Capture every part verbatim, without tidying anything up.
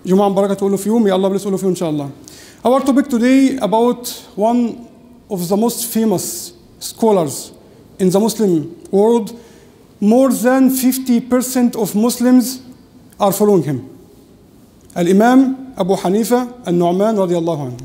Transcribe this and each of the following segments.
جمعة مباركة to all of you. May Allah bless all of you, inshallah. Our topic today about one of the most famous scholars in the Muslim world. More than fifty percent of Muslims are following him. Al-Imam Abu Hanifa al-Nu'man radiyallahu anhu.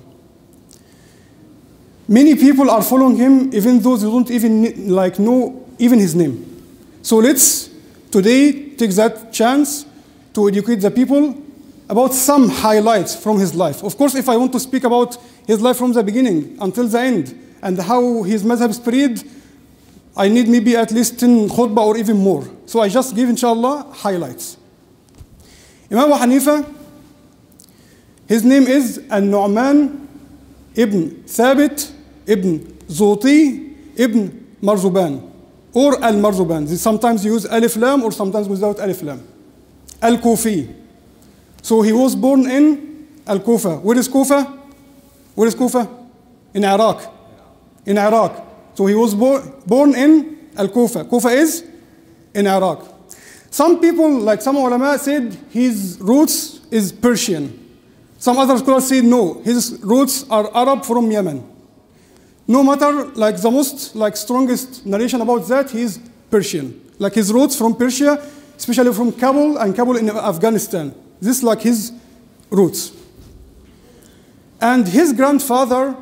Many people are following him, even though they don't even like know even his name. So let's today take that chance to educate the people about some highlights from his life. Of course, if I want to speak about his life from the beginning until the end and how his madhab spread, I need maybe at least ten khutbah or even more. So I just give, inshallah, highlights. Imam Abu Hanifa, his name is Al-Nu'man ibn Thabit ibn Zuti ibn Marzuban, or Al-Marzuban. They sometimes use Alif Lam or sometimes without Alif Lam. Al-Kufi. So he was born in Al-Kufa. Where is Kufa? Where is Kufa? In Iraq. In Iraq. So he was bo born in Al-Kufa. Kufa is in Iraq. Some people, like some ulama, said his roots is Persian. Some other scholars said no, his roots are Arab from Yemen. No matter, like the most like strongest narration about that, he is Persian. Like his roots from Persia, especially from Kabul and Kabul in Afghanistan. This is like his roots. And his grandfather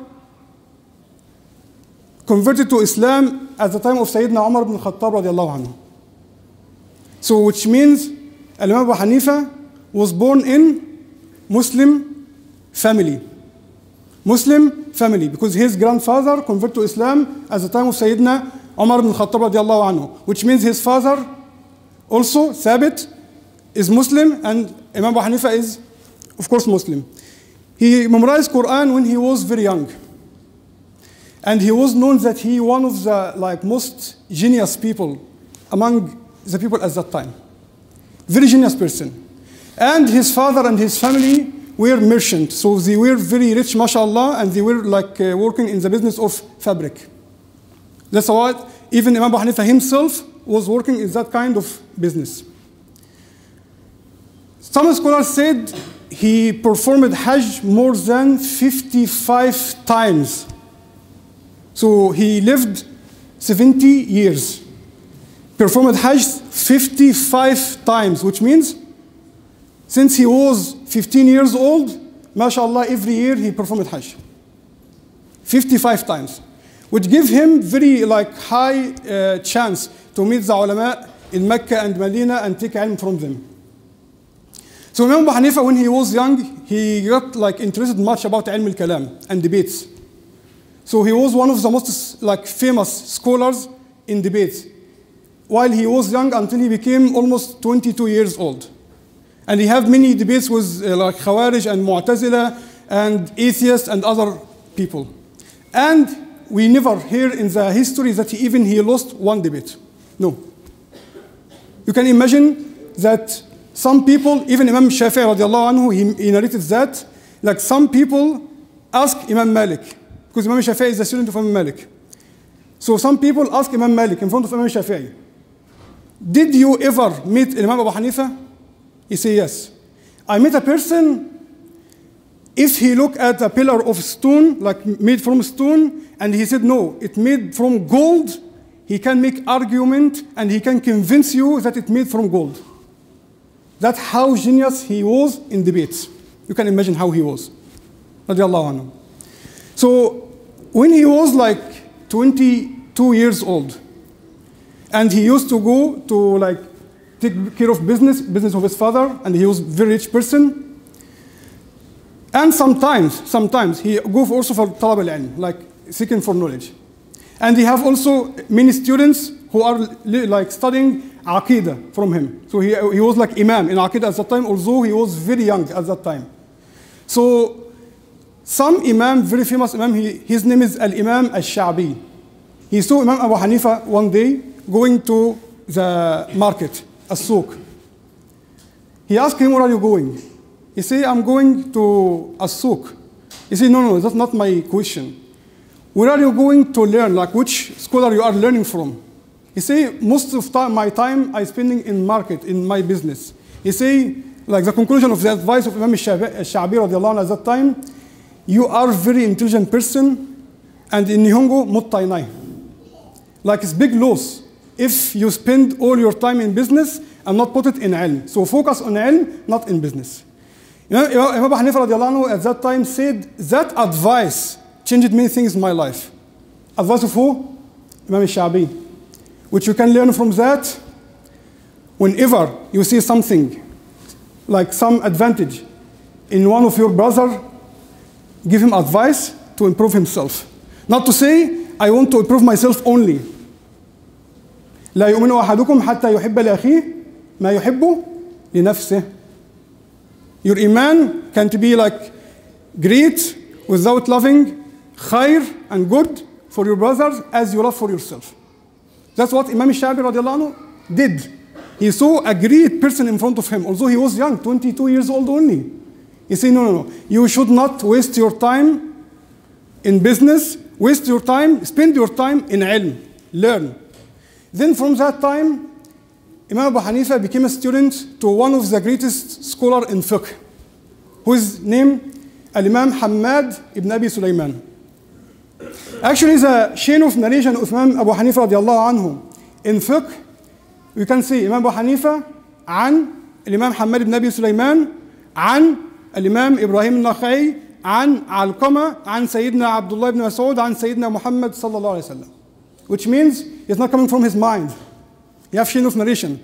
converted to Islam at the time of Sayyidina Umar ibn Khattab radiallahu anhu. So which means Al-Imam Abu Hanifa was born in Muslim family. Muslim family, because his grandfather converted to Islam at the time of Sayyidina Umar ibn Khattab radiallahu anhu, which means his father also, Thabit, is Muslim, and Imam Abu Hanifa is, of course, Muslim. He memorized Quran when he was very young. And he was known that he one of the like most genius people among the people at that time. Very genius person. And his father and his family were merchants. So they were very rich, mashallah, and they were like uh, working in the business of fabric. That's why even Imam Abu Hanifa himself was working in that kind of business. Some scholars said he performed Hajj more than fifty-five times. So he lived seventy years. Performed Hajj fifty-five times, which means since he was fifteen years old, mashallah, every year he performed Hajj. fifty-five times, which give him very like high uh, chance to meet the ulama in Mecca and Medina and take ilm from them. So Imam Abu Hanifa, when he was young, he got like interested much about ilm al-kalam and debates. So he was one of the most like famous scholars in debates while he was young until he became almost twenty-two years old. And he had many debates with uh, like Khawarij and Mu'tazila and atheists and other people. And we never hear in the history that he even he lost one debate. No. You can imagine that some people, even Imam Shafi'i radiallahu anhu, he, he narrated that, like some people ask Imam Malik, because Imam Shafi'i is the student of Imam Malik. So some people ask Imam Malik in front of Imam Shafi'i, did you ever meet Imam Abu Hanifa? He said, yes. I met a person, if he looked at a pillar of stone, like made from stone, and he said, no, it made from gold, he can make argument and he can convince you that it made from gold. That's how genius he was in debates. You can imagine how he was. Radiallahu anhu. So when he was like twenty-two years old, and he used to go to like take care of business, business of his father, and he was a very rich person. And sometimes, sometimes he go for also for talab al-ilm, like seeking for knowledge. And he have also many students who are like studying Aqidah from him. So he, he was like Imam in Aqidah at that time, although he was very young at that time. So some Imam, very famous Imam, he, his name is Al-Imam Al-Sha'bi. He saw Imam Abu Hanifa one day going to the market, As-Suq. He asked him, where are you going? He said, I'm going to As-Suq. He said, no, no, that's not my question. Where are you going to learn? Like which scholar you are learning from? He say, most of time, my time I spending in market, in my business. He say, like the conclusion of the advice of Imam al-Sha'bi radiallahu anhu at that time, you are very intelligent person, and in Nihongo, muttainai. Like it's big loss if you spend all your time in business and not put it in ilm. So focus on ilm, not in business. You know, Imam Abu Hanifa radiallahu anhu at that time said, that advice changed many things in my life. Advice of who? Imam al-Sha'bi. Which you can learn from that. Whenever you see something, like some advantage in one of your brother, give him advice to improve himself. Not to say, I want to improve myself only. لا يؤمن أحدكم حتى يحب لأخيه ما يحب لنفسه. Your iman can't be like great without loving khair and good for your brothers as you love for yourself. That's what Imam al-Sha'bi radiallahu anhu did. He saw a great person in front of him, although he was young, twenty-two years old only. He said, no, no, no. You should not waste your time in business. Waste your time, spend your time in ilm. Learn. Then from that time, Imam Abu Hanifa became a student to one of the greatest scholars in fiqh, whose name Al-Imam Hammad ibn Abi Sulaiman. Actually, the chain of narration of Imam Abu Hanifa radiallahu anhu in fiqh, we can see Imam Abu Hanifa عن الإمام حماد بن أبي سليمان عن الإمام إبراهيم النخعي عن علقمة عن سيدنا عبد الله بن مسعود عن سيدنا محمد صلى الله عليه وسلم. Which means it's not coming from his mind. You have chain of narration.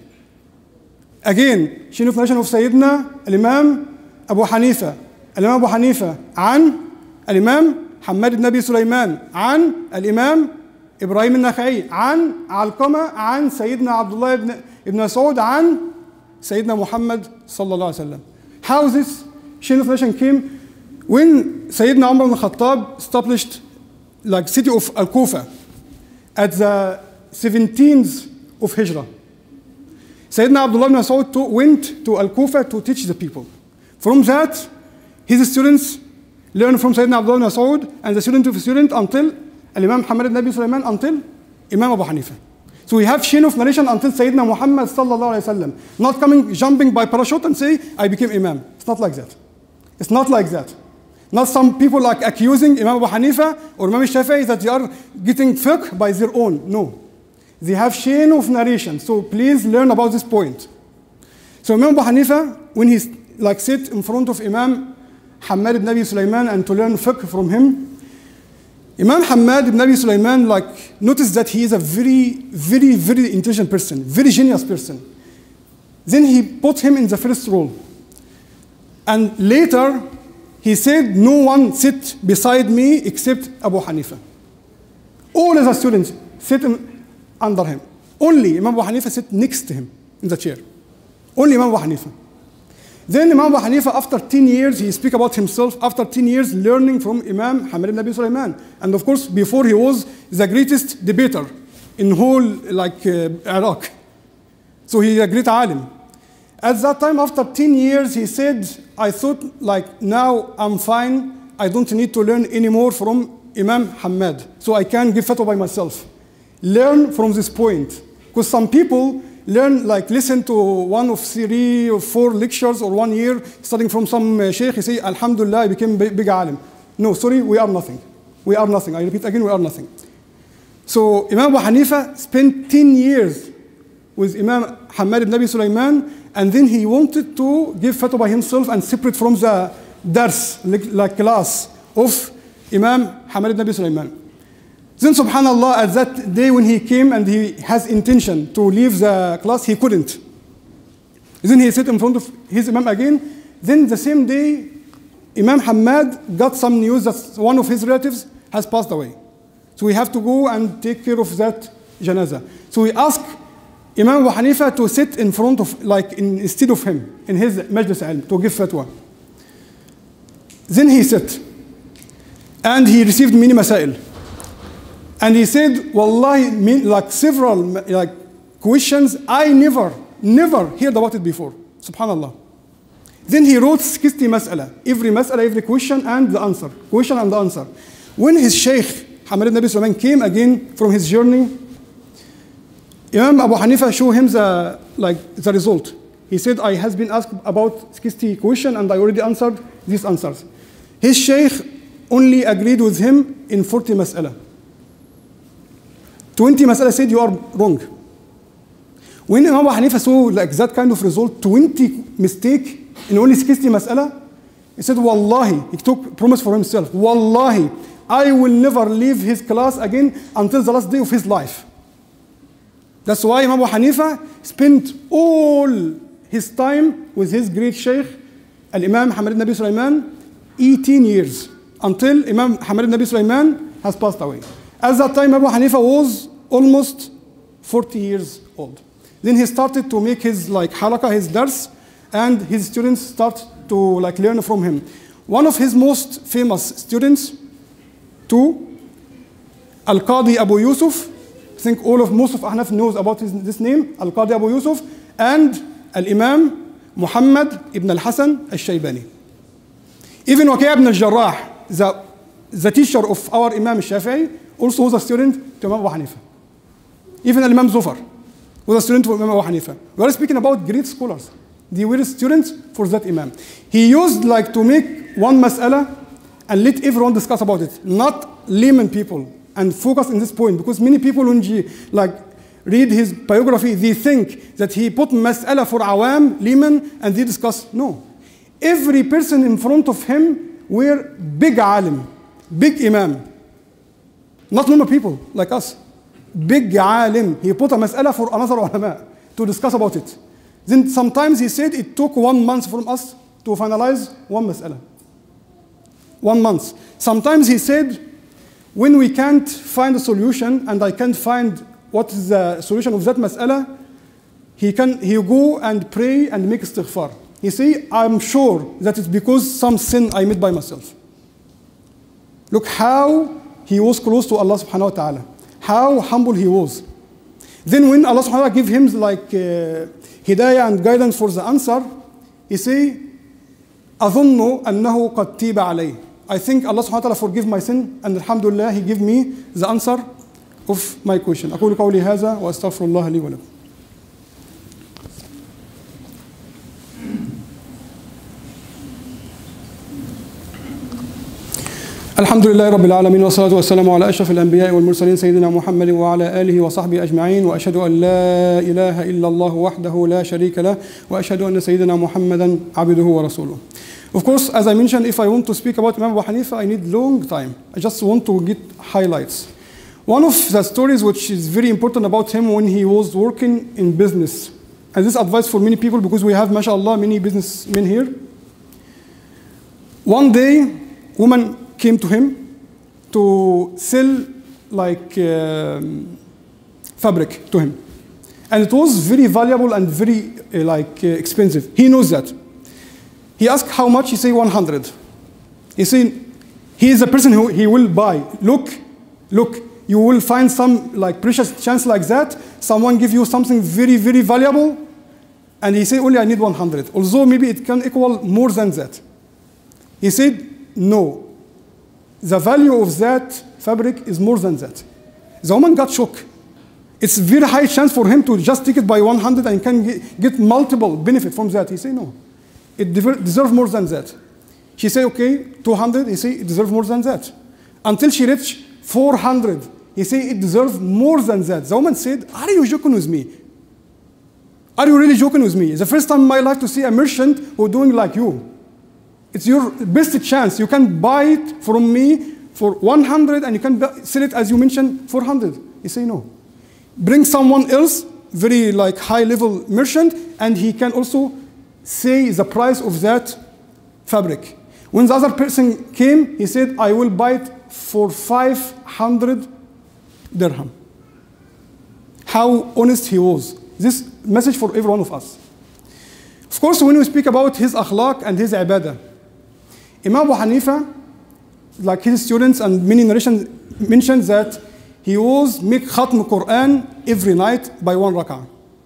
Again, chain of narration of Sayyidina Al-Imam Abu Hanifa. Al-Imam Abu Hanifa عن الإمام حماد بن أبي سليمان عن الإمام إبراهيم النخعي عن علقمة عن سيدنا عبد الله بن ابن مسعود عن سيدنا محمد صلى الله عليه وسلم. How this chain of narration came? When Sayyidina Umar ibn Khattab established like city of Al-Kufa at the seventeenth of Hijrah, Sayyidina Abdullah ibn Mas'ud went to Al-Kufa to teach the people. From that, his students learned from Sayyidina Abdullah ibn Mas'ud and the student of the student until Al-Imam Muhammad ibn Abi Sulaiman until Imam Abu Hanifa. So we have chain of narration until Sayyidina Muhammad sallallahu alayhi wa sallam. Not coming, jumping by parachute and say, I became Imam. It's not like that. It's not like that. Not some people like accusing Imam Abu Hanifa or Imam Shafi'i that they are getting fiqh by their own. No. They have chain of narration. So please learn about this point. So Imam Abu Hanifa, when he like sit in front of Imam Hammad ibn Abi Sulaiman and to learn fiqh from him, Imam Hammad ibn Abi Sulaiman like noticed that he is a very, very, very intelligent person, very genius person. Then he put him in the first role. And later, he said, no one sit beside me except Abu Hanifa. All of the students sit under him. Only Imam Abu Hanifa sit next to him in the chair. Only Imam Abu Hanifa. Then Imam Abu Hanifa, after ten years, he speak about himself, after ten years learning from Imam Hammad ibn Abi Sulaiman. And of course, before he was the greatest debater in whole like uh, Iraq. So he is a great alim. At that time, after ten years, he said, I thought like now I'm fine. I don't need to learn anymore from Imam Hammad. So I can give fatwa by myself. Learn from this point. Because some people learn, like listen to one of three or four lectures or one year studying from some uh, sheikh, he say, Alhamdulillah, I became big, big alim. No, sorry, we are nothing. We are nothing. I repeat again, we are nothing. So Imam Abu Hanifa spent ten years with Imam Hammad ibn Abi Sulaiman, and then he wanted to give fatwa by himself and separate from the dars, like, like class of Imam Hammad ibn Abi Sulaiman. Then subhanallah, at that day when he came and he has intention to leave the class, he couldn't. Then he sat in front of his Imam again. Then the same day, Imam Hammad got some news that one of his relatives has passed away. So we have to go and take care of that janazah. So we asked Imam Abu Hanifa to sit in front of, like in, instead of him, in his majlis ilm, to give fatwa. Then he sat, and he received many masail. And he said, Wallahi, like several like questions, I never, never heard about it before. Subhanallah. Then he wrote sixty mas'ala, every mas'ala, every question and the answer, question and the answer. When his sheikh, Hammad ibn Abi Sulaiman, came again from his journey, Imam Abu Hanifa showed him the, like, the result. He said, I has been asked about sixty questions and I already answered these answers. His sheikh only agreed with him in forty mas'ala. twenty mas'ala said, you are wrong. When Imam Abu Hanifa saw like that kind of result, twenty mistake in only sixty mas'ala, he said, Wallahi, he took promise for himself, Wallahi, I will never leave his class again until the last day of his life. That's why Imam Abu Hanifa spent all his time with his great sheikh, Al-Imam Hamad ibn Abi Sulaiman, eighteen years, until Imam Hamad ibn Abi Sulaiman has passed away. At that time, Abu Hanifa was almost forty years old. Then he started to make his like halaqah, his dars, and his students start to like learn from him. One of his most famous students, to Al-Qadi Abu Yusuf, I think all of most of Ahnaf knows about his, this name, Al-Qadi Abu Yusuf, and Al-Imam Muhammad ibn al-Hasan al-Shaybani. Even Waqi' ibn al-Jarrah, the, the teacher of our Imam al-Shafi'i, also was a student to Imam Abu Hanifa. Even Al-Imam Zufar was a student to Imam Abu Hanifa. We are speaking about great scholars. They were students for that Imam. He used like to make one mas'ala and let everyone discuss about it, not layman people, and focus on this point, because many people when you like read his biography, they think that he put mas'ala for awam, layman, and they discuss. No. Every person in front of him were big alim, big imam. Not normal people like us. Big alim. He put a mas'ala for another ulama to discuss about it. Then sometimes he said it took one month from us to finalize one mas'ala. One month. Sometimes he said, when we can't find a solution and I can't find what is the solution of that mas'ala, he can he go and pray and make istighfar. He say, I'm sure that it's because some sin I made by myself. Look how he was close to Allah subhanahu wa ta'ala. How humble he was. Then when Allah subhanahu wa ta'ala give him like uh, hidayah and guidance for the answer, he say, أظن أنه قد تيب عليه. I think Allah subhanahu wa ta'ala forgive my sin, and alhamdulillah, he give me the answer of my question. أقول قولي هذا وأستغفر الله لي ولكم. الحمد لله رب العالمين والصلاة والسلام على أشرف الأنبياء والمرسلين سيدنا محمد وعلى آله وصحبه أجمعين وأشهد أن لا إله إلا الله وحده لا شريك له وأشهد أن سيدنا محمدا عبده ورسوله. Of course, as I mentioned, if I want to speak about Imam Abu Hanifa, I need long time. I just want to get highlights. One of the stories which is very important about him when he was working in business, and this advice for many people because we have, mashallah, many businessmen here. One day, woman came to him to sell like um, fabric to him. And it was very valuable and very uh, like uh, expensive. He knows that. He asked how much, he said one hundred. He said, he is a person who he will buy. Look, look, you will find some like precious chance like that. Someone give you something very, very valuable. And he said, only I need one hundred. Although maybe it can equal more than that. He said, no. The value of that fabric is more than that. The woman got shocked. It's a very high chance for him to just take it by one hundred and can get, get multiple benefit from that. He said, no. It deserves more than that. She said, okay, two hundred. He said, it deserves more than that. Until she reached four hundred. He said, it deserves more than that. The woman said, are you joking with me? Are you really joking with me? It's the first time in my life to see a merchant who doing like you. It's your best chance. You can buy it from me for one hundred and you can sell it, as you mentioned, four hundred. You say no. Bring someone else, very like high level merchant, and he can also say the price of that fabric. When the other person came, he said, I will buy it for five hundred dirham. How honest he was. This message for every one of us. Of course, when we speak about his akhlaq and his ibadah, Imam Abu Hanifa, like his students and many narrations mentioned that he was make khatm Quran every night by one rak'ah.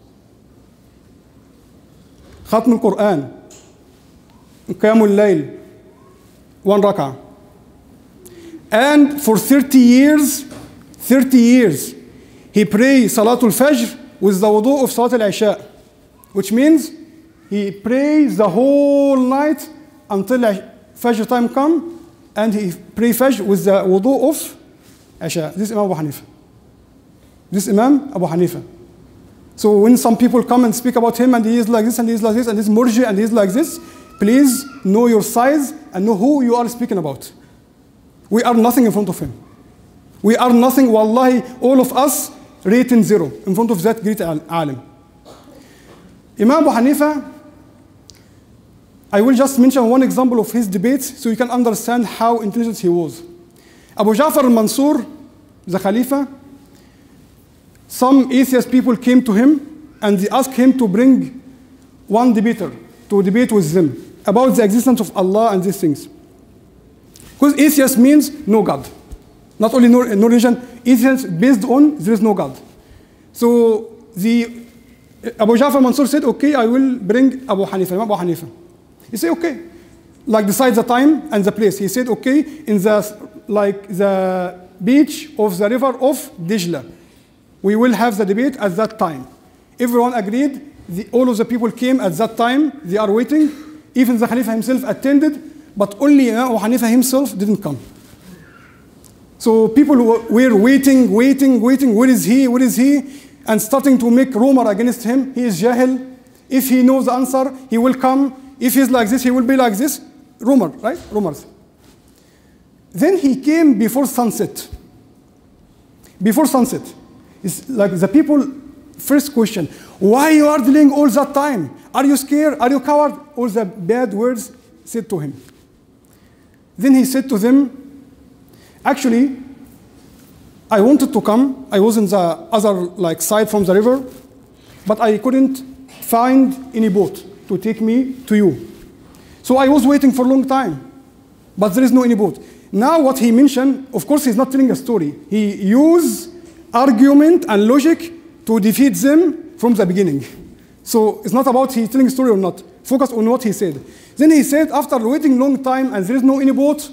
Khatm Quran, Qiyamul Layl, one rak'ah. And for thirty years, thirty years, he prayed Salatul Fajr with the wudu of Salat al-Isha, which means he prays the whole night until Fajr time come, and he pray Fajr with the wudu of Isha. This is Imam Abu Hanifa. This is Imam Abu Hanifa. So when some people come and speak about him, and he is like this, and he is like this, and he is murji, and he is like this, please know your size and know who you are speaking about. We are nothing in front of him. We are nothing, wallahi, all of us rating zero in front of that great alim. Imam Abu Hanifa, I will just mention one example of his debates so you can understand how intelligent he was. Abu Ja'far al-Mansur, the Khalifa, some atheist people came to him and they asked him to bring one debater to debate with them about the existence of Allah and these things. Because atheist means no God. Not only no, no religion, atheist based on there is no God. So the Abu Ja'far Mansur said, okay, I will bring Abu Hanifa, Imam Abu Hanifa. He said, okay. Like decide the time and the place. He said, okay, in the like the beach of the river of Dijla. We will have the debate at that time. Everyone agreed. The, all of the people came at that time. They are waiting. Even the Khalifa himself attended, but only Imam Abu Hanifa himself didn't come. So people were waiting, waiting, waiting. Where is he? Where is he? And starting to make rumor against him. He is jahil. If he knows the answer, he will come. If he's like this, he will be like this. Rumor, right? Rumors. Then he came before sunset. Before sunset. It's like the people, first question, why you are delaying all that time? Are you scared? Are you coward? All the bad words said to him. Then he said to them, actually, I wanted to come. I was in the other like side from the river, but I couldn't find any boat to take me to you. So I was waiting for a long time, but there is no any boat. Now what he mentioned, of course, he's not telling a story. He used argument and logic to defeat them from the beginning. So it's not about he telling a story or not. Focus on what he said. Then he said, after waiting long time and there is no any boat,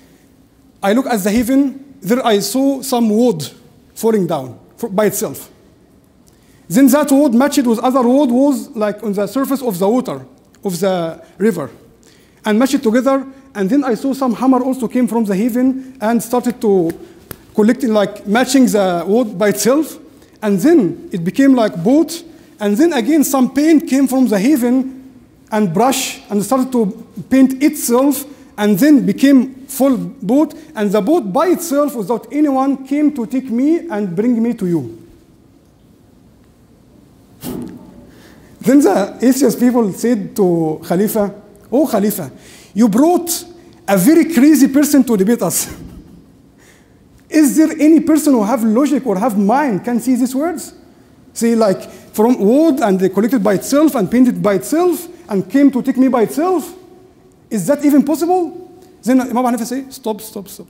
I look at the heaven, there I saw some wood falling down by itself. Then that wood matched with other wood was like on the surface of the water, of the river, and matched together. And then I saw some hammer also came from the heaven and started to collecting, like matching the wood by itself. And then it became like boat. And then again, some paint came from the heaven and brush and started to paint itself and then became full boat. And the boat by itself, without anyone, came to take me and bring me to you. Then the atheist people said to Khalifa, oh Khalifa, you brought a very crazy person to debate us. Is there any person who have logic or have mind can see these words? Say like from wood and they collected by itself and painted by itself and came to take me by itself? Is that even possible? Then Imam Hanifa say, stop, stop, stop.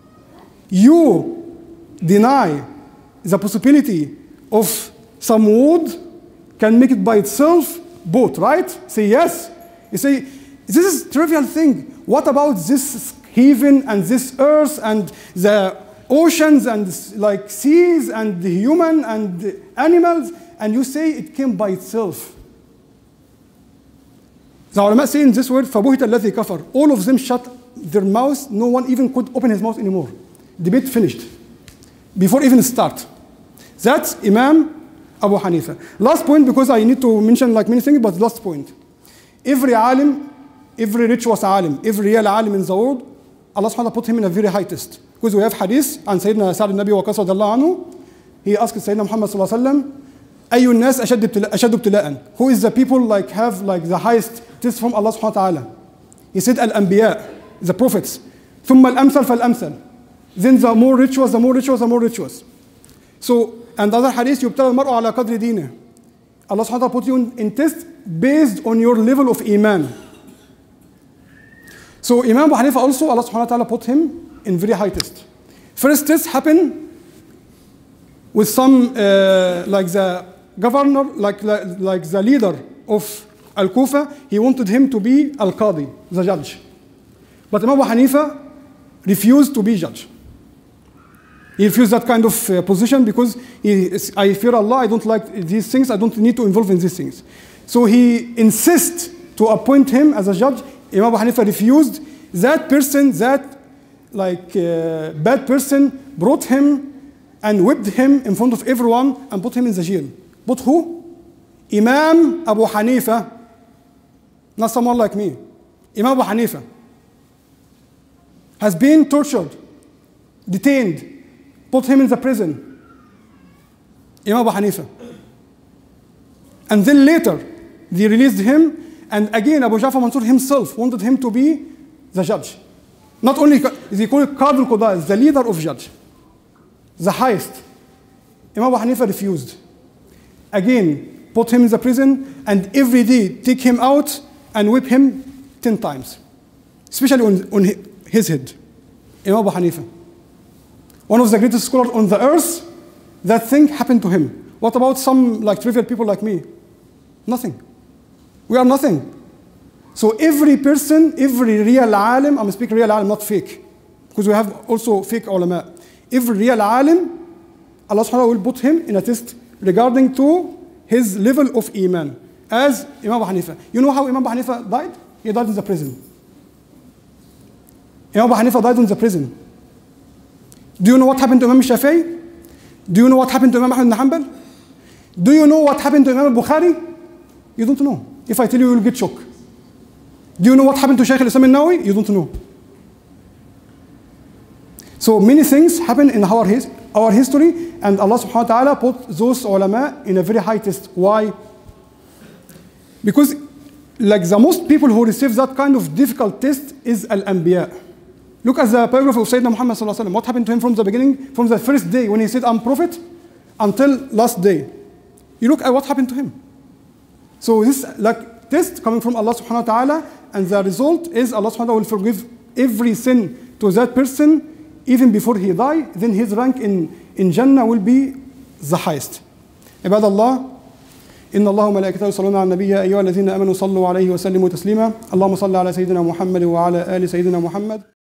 You deny the possibility of some wood can make it by itself boat, right? Say yes. You say, this is a trivial thing. What about this heaven and this earth and the oceans and like seas and the human and the animals? And you say it came by itself. The ulama say in this word, فَبُهِتَ الَّذِي كَفَرْ. All of them shut their mouths. No one even could open his mouth anymore. Debate finished. Before even start. That's Imam Abu Hanifa. Last point, because I need to mention like many things, but last point. Every alim, every rich was alim, every real alim in the world, Allah subhanahu wa ta'ala put him in a very high test. Because we have hadith and Sayyidina Sa'd al-Nabi wa Qasad Allah anhu, he asked Sayyidina Muhammad sallallahu alayhi wa sallam, أَيُّ النَّاسِ أَشَدُّ ابْتِلَاءً. Who is the people like have like the highest test from Allah subhanahu wa ta'ala? He said, Al-Anbiya, the prophets. ثُمَّ الْأَمْثَلْ فَالْأَمْثَلْ. Then the more rich was, the more rich was, the more rich was. So, and the other hadith, يُبْتَلَى الْمَرْءُ عَلَى قَدْرِ دِينِهِ. Allah subhanahu wa ta'ala put you in, in test based on your level of iman. So Imam Abu Hanifa also, Allah subhanahu wa ta'ala put him in very high test. First test happened with some, uh, like the governor, like, like, like the leader of Al-Kufa, he wanted him to be Al-Qadi, the judge. But Imam Abu Hanifa refused to be judge. He refused that kind of uh, position because he, I fear Allah, I don't like these things, I don't need to involve in these things. So he insists to appoint him as a judge. Imam Abu Hanifa refused. That person, that like uh, bad person, brought him and whipped him in front of everyone and put him in the jail. But who? Imam Abu Hanifa. Not someone like me. Imam Abu Hanifa has been tortured, detained, put him in the prison. Imam Abu Hanifa. And then later, they released him, and again Abu Ja'far Mansur himself wanted him to be the judge. Not only, they call it Qadi al-Qudaa, the leader of judge, the highest. Imam Abu Hanifa refused. Again, put him in the prison, and every day take him out and whip him ten times, especially on, on his head. Imam Abu Hanifa, one of the greatest scholars on the earth, that thing happened to him. What about some like trivial people like me? Nothing. We are nothing. So every person, every real alim, I'm speaking real alim, not fake, because we have also fake ulama. Every real alim, Allah subhanahu wa ta'ala will put him in a test regarding to his level of iman, as Imam Abu Hanifa. You know how Imam Abu Hanifa died? He died in the prison. Imam Abu Hanifa died in the prison. Do you know what happened to Imam Shafi'i? Do you know what happened to Imam Ahmad ibn Hanbal? Do you know what happened to Imam Bukhari? You don't know. If I tell you, you will get shocked. Do you know what happened to Shaykh al-Islam al-Nawawi? You don't know. So many things happen in our, his, our history, and Allah subhanahu wa ta'ala put those ulama in a very high test. Why? Because like the most people who receive that kind of difficult test is al-Anbiya. Look at the biography of Sayyidina Muhammad sallallahu alaihi wasallam. What happened to him from the beginning, from the first day when he said, I'm prophet, until last day. You look at what happened to him. So this like test coming from Allah subhanahu wa ta'ala, and the result is Allah subhanahu wa ta'ala will forgive every sin to that person even before he die. Then his rank in, in Jannah will be the highest. عباد الله إن الله وملائكته يصلون على النبي يا أيها الذين آمنوا صلوا عليه وسلموا تسليما اللهم صل على سيدنا محمد وعلى آل سيدنا محمد